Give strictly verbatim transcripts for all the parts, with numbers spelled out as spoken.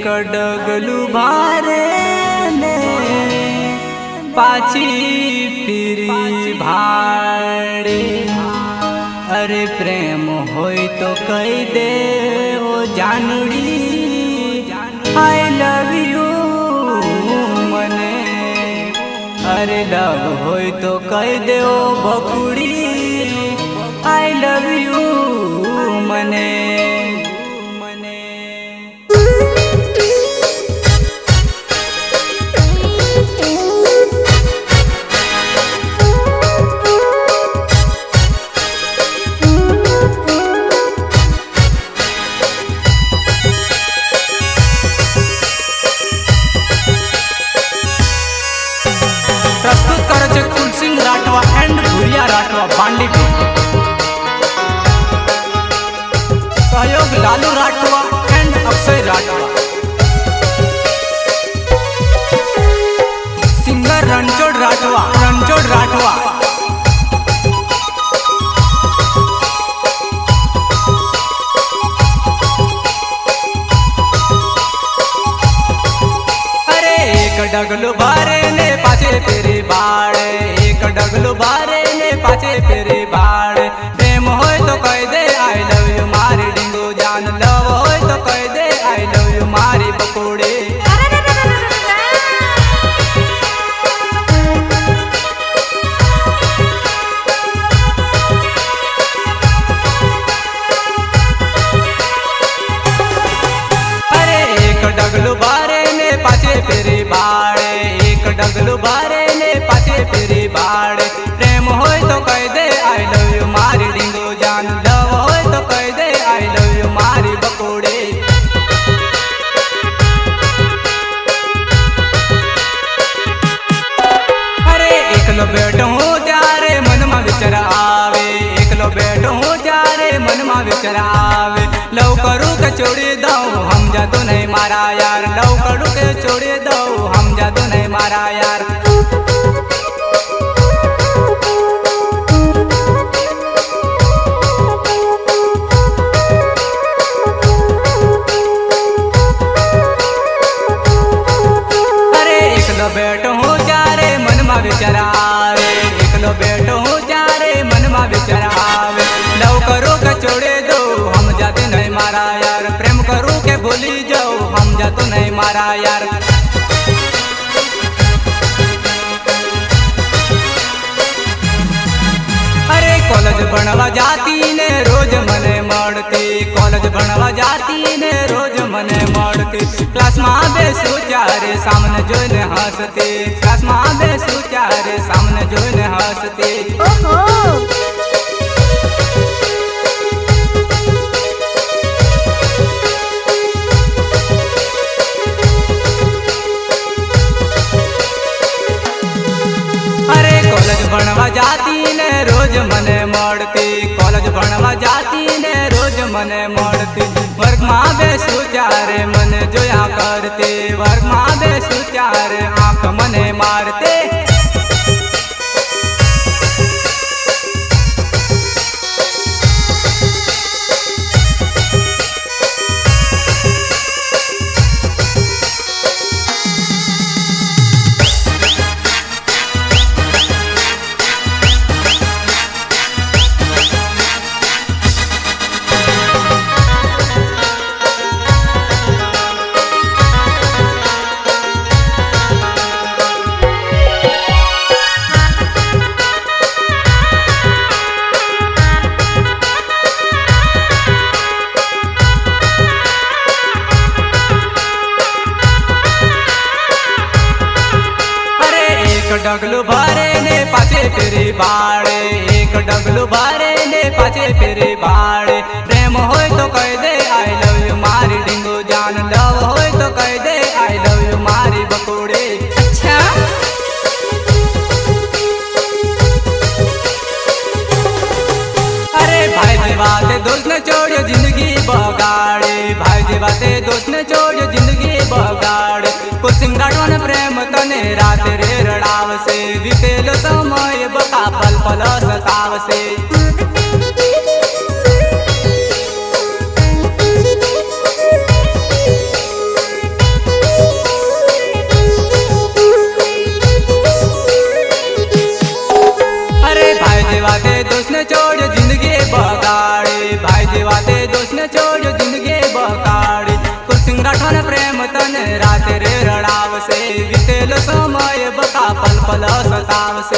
डगलू भारे ने पाची फिरी भाड़े। अरे प्रेम होई तो कह दे ओ जानड़ी आई लव यू मने। अरे लव होई तो कह दे ओ बकुड़ी आई लव यू मने। प्रस्तुत करे छे कुलसिंह राठवा एंड भूरिया राठवा बांडीपुर। सहयोग लालू राठवा एंड अक्षय राठवा। सिंगर रणछोड़ राठवा रणछोड़ राठवा। अरे एक डगलू बारे ने पाछे तेरे बाड़। एक डगलू बारे ने पाछे तेरे बाड़। प्रेम होय तो कह दे आई लव यू मारी डिंगो जान। लव होय तो कह दे आई लव यू मारी बकोड़े। अरे एक डगलू बारे ने पाछे तेरे बाड़। एक डगलू बारे ने पाछे तेरे बाड़। प्रेम होय तो कह दे आई लव यू मारी डिंगो जान। लव होय तो कह दे आई लव यू मारी बकोड़े। अरे एकलो बैठो त्यारे मन में विचार आवे। एकलो बैठो त्यारे मन में विचार आवे। लव करू के छोड़ी दो हम जादू नहीं मारा यार। लव करू के छोड़ी दो हम जादू नहीं मारा यार। अरे एकलो बैठो त्यारे मन में विचार आवे। एकलो बैठो त्यारे मन में विचार आवे। लव करू के छोड़े दो हम जाते नहीं मारा यार। प्रेम करू के भूली जाओ हम जातो नहीं मारा यार। अरे कॉलेज बनवा जाती ने रोज मने मड़ती। कॉलेज बनवा जाती ने रोज मने मड़ती। क्लास में बेसू चारे सामने जोने हंसती। क्लास में बेसू चारे सामने जोने हंसती। अरे कॉलेज बनवा जाती ने रोज मने मड़ती। कॉलेज बनवा जाती ने रोज मने मड़ती। वर्ग में बेसू चारे मने जोया करते। वर्ग में बेसू चारे आंख मने मारते। डगलू बारे ने पाछे तेरे बाड़। एक डगलू बारे ने पाछे तेरे बाड़। प्रेम होय तो कह दे आई लव यू मारी डिंगो जान। लव होय तो कह दे आई लव यू मारी बकोड़े। अच्छा अरे भाई देवाते दोस्त ने छोड़ो जिंदगी बगाड़े। भाई देवाते दोस्त ने छोड़ो जिंदगी बगाड़े। कुलसिंह राठवा ने प्रेम तने रात रे रड़ाव से। बीतेलो समय बका पल पल सताव से। सतावसे।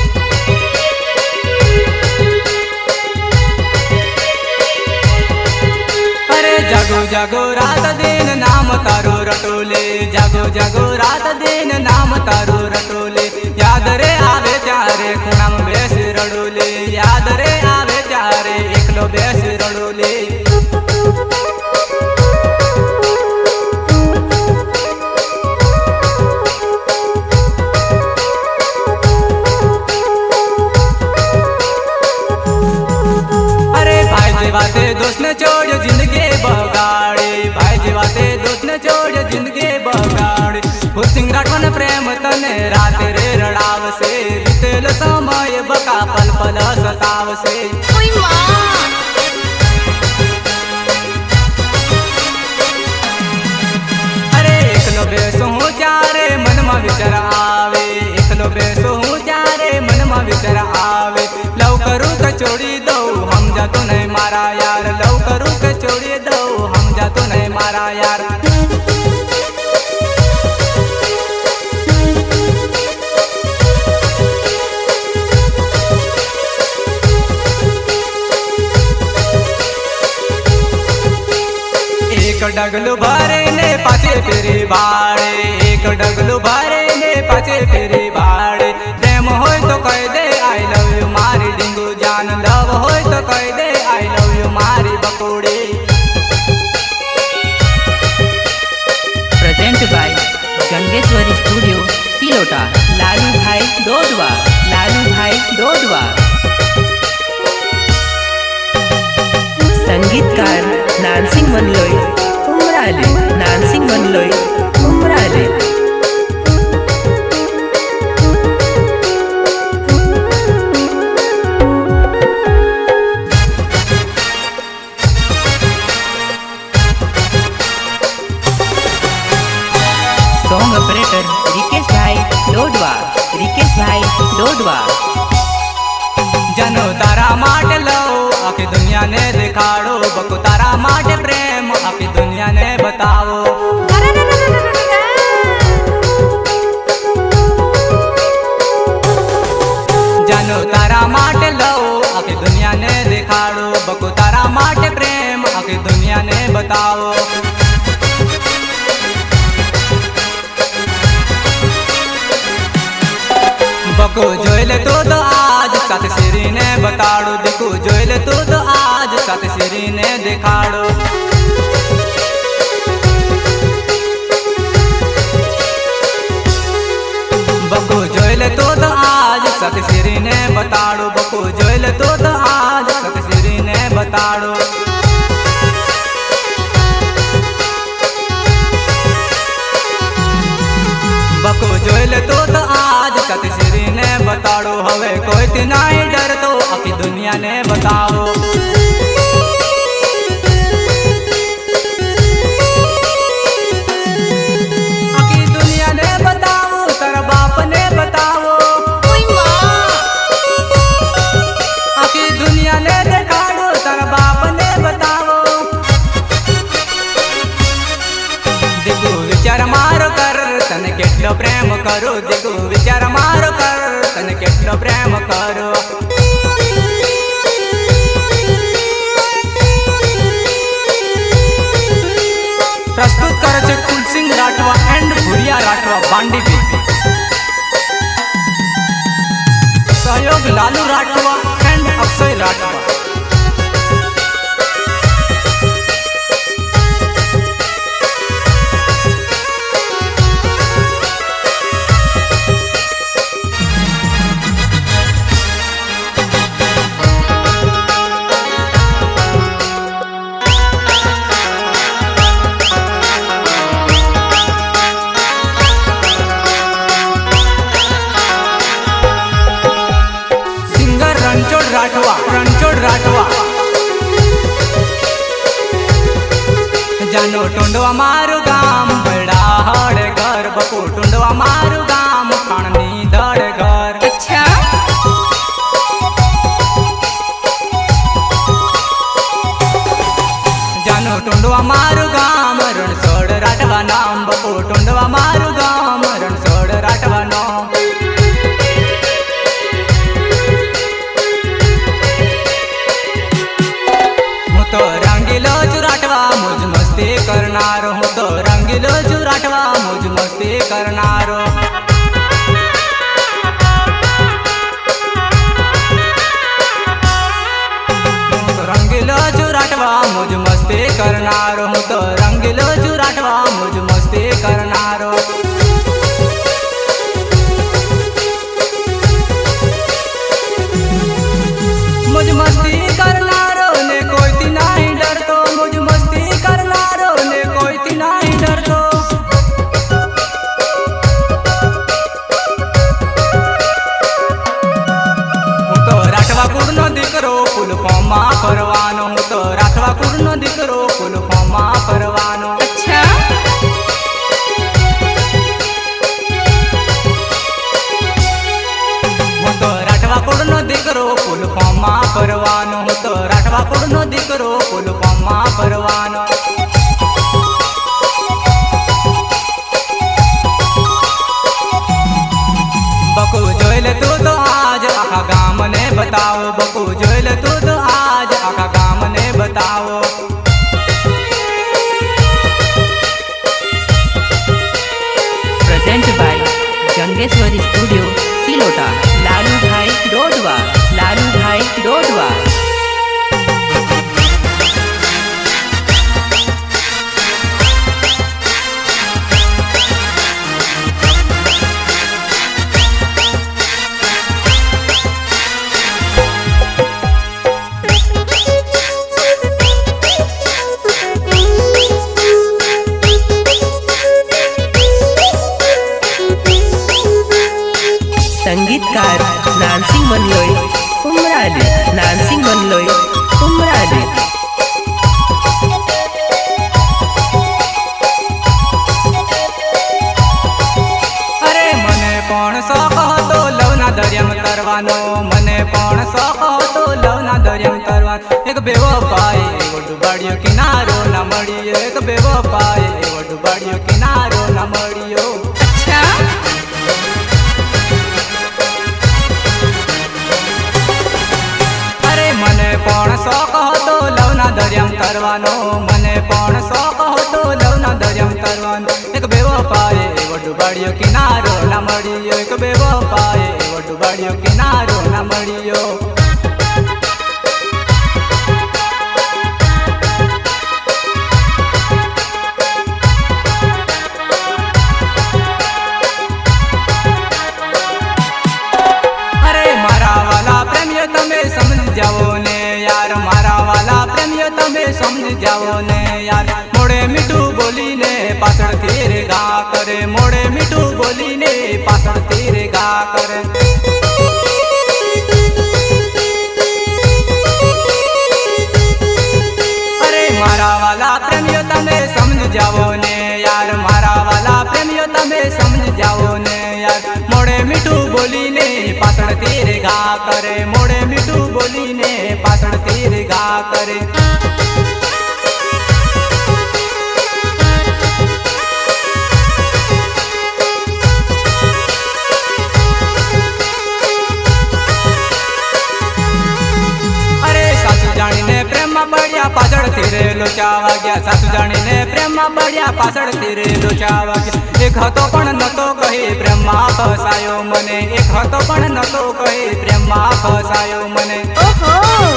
अरे जागो जागो रात दिन नाम तारो रटोले, जागो जागो रात दिन नाम तारो रटोले। याद रे आवे त्यारे खूणाम बेस रडोले, याद रे आवे त्यारे एकलो बेस रडोले। वाते दोस्त ने छोड़ जिंदगी बगाड़े, भाई जी वाते दोस्त ने छोड़ जिंदगी बगाड़े। खुद सिंह राठवन प्रेम तने रात रे रड़ावसे, बीतेल समय बका पल पल सतावसे। अरे एकलो बेसो हूँ जारे मन में विचार आवे, एकलो बेसो हूँ जारे मन में विचार आवे। लव करूँ कचोड़ी दो हम जा तो नहीं मारा यार, लव करूँ कचोड़ी दो हम जा तो नहीं मारा यार। एक डगलू भरे ने पाचे फेरी बाड़े, एक डगलू भरे ने पाचे फेरी बाड़े। प्रेम होय तो कह दे आई लव यू मारी डिंगू जान, लव होय तो कह दे आई लव यू मारी बकोड़ी। Present by Gangeshwari studio Silota, Lalu bhai Dodwa, Lalu bhai Dodwa. संगीतकार नानसिंह मनलोई उमराले, नानसिंह मनलोई उमराले। Song operator Rikesh bhai Dodwa, Rikesh bhai डोडवा। जनो तारा माट लो आखी दुनिया ने दिखाड़ो, बको तारा माट प्रेम आखी दुनिया ने बताओ। जनो तारा माट लो आखी दुनिया ने दिखाड़ो, बको तारा माट प्रेम आखी दुनिया ने बताओ। बको जोइले तो दो आज सात सिरी ने बताड़ो, देखो जोइले तो दो आज सात सिरी ने दिखाड़ो। बको जोइले तो दो आज सात सिरी ने बताड़ो, बको जोइले तो दो आज सात सिरी ने बताड़ो। बको जोइले तो दो आज सात सिरी ने बताड़ो। हवे कोई ती नहीं डर तो आखी दुनिया ने बताओ। आखी दुनिया ने बताओ, तेरा बाप ने बताओ। आखी दुनिया ने दिखाड़ो, तेरा बाप ने बताओ। देखो विचार मारो कर तने केटलो प्रेम करो, देखो विचार मारो कर तने केटलो प्रेम करो। प्रस्तुत करे छे कुलसिंह राठवा एंड भुरिया राठवा बांडी बीच। सहयोग लालू राठवा एंड अक्षय राठवा। राठवा रणछोड़ राठवा। जानो टुंडवा मारू गाम बड़ा हड़ घर, बको टुंडवा मारू गाम खाननी दड़ घर। अच्छा जानो टुंडवा मारू गाम रणछोड़ राठवा नाम, बको टुंडवा मारू गाम रणछोड़ राठवा नाम। રાઠવા કુળનો દીકરો ફૂલ ફોર્મમાં ફરવાનો હું તો રાઠવા કુળનો દીકરો ફૂલ ફોર્મમાં ફરવાનો અચ્છા હું તો રાઠવા કુળનો દીકરો ફૂલ ફોર્મમાં ફરવાનો હું તો રાઠવા કુળનો દીકરો ફૂલ ફોર્મમાં ફરવાનો બકુ જોઈ લે તું તો આજ આખા ગામને બતાવો બકુ જોઈ લે તું તો આજ આખા ગામને બતાવો present by Jangeshwari studio Silota Lalubhai Dodwa Lalubhai Dodwa संगीतकार नानसिंग मनलोई उमराली नानसिंग मनलोई उमराली अरे मने पण शौक હતો લવના દરિયામાં તરવાનો મને પણ શોખ હતો લવના દરિયામાં તરવાનો એક બેવો પાય એવો ડુબાડ્યો કિનારો ના મળ્યો એક બેવો પાય એવો ડુબાડ્યો કિનારો ના મળ્યો અચ્છા મને પણ શોખ હતો લવના દરિયામાં તરવાનો મને પણ શોખ હતો લવના દરિયામાં તરવાનો એક બેવો પાય એવો ડુબાડ્યો કિનારો ના મળ્યો એક બેવો પાય એવો ડુબાડ્યો કિનારો ના મળ્યો जाओ ने यार मारा वाला प्रेमियो तमे समझ जाओ ने यार मोड़े मीठू बोली ने पाछड़ तेरे गा करे मोड़े मीठू बोली ने पाछड़ तेरे गा करे अरे मारा वाला प्रेमियो तमे समझ जाओ ने यार मारा वाला प्रेमियो तमे समझ जाओ ने यार मोड़े मीठू बोली ने पाछड़ तेरे गा करे मोड़े मीठू बोली ने पाछड़ तेरे गा करे अरे सासू जानी ने प्रेम में बढ़िया पाछड़ तेरे लोचावा गया सासू जानी ने प्रेम में बढ़िया पाछड़ तेरे लोचावा गया एक हतो पण नतो कहे प्रेम में फसायो मने एक हतो पण नतो कहे प्रेम में फसायो मने ओहो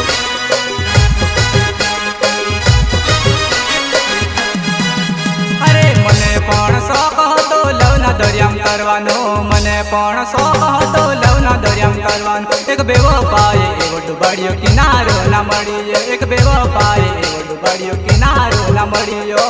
अरे मने पण शौक હતો લવના દરિયામાં તરવાનો મને પણ શોખ હતો લવના દરિયામાં તરવાનો એક બેવો પાય એવો ડુબાડ્યો કિનારો ના મળ્યો એક બેવો પાય એવો ડુબાડ્યો કિનારો ના મળ્યો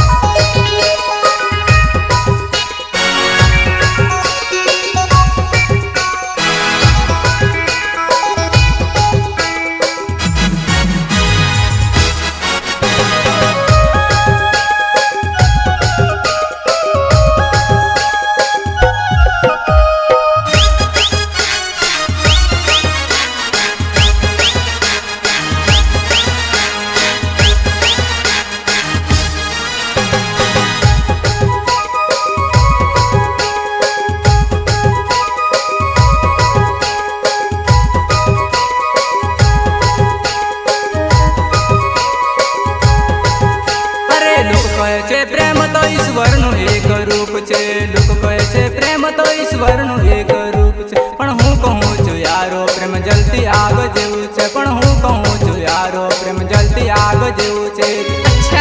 लोग कहे छे प्रेम तो ईश्वर नु एक रूप छे पण हूँ कहूँ छू यारो प्रेम जलती आग जेवू छे पण हूँ कहूँ छू यारो प्रेम जलती आग जेवू छे अच्छा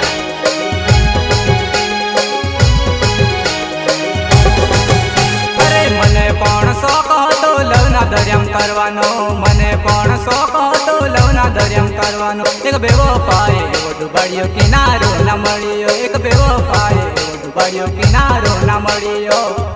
अरे मने पण शौक હતો લવના દરિયામાં તરવાનો મને પણ શોખ હતો લવના દરિયામાં તરવાનો એક બેવો પાય એવો ડુબાડ્યો કિનારો ના મળ્યો એક બેવો પાય એવો ડુબાડ્યો કિનારો ના મળ્યો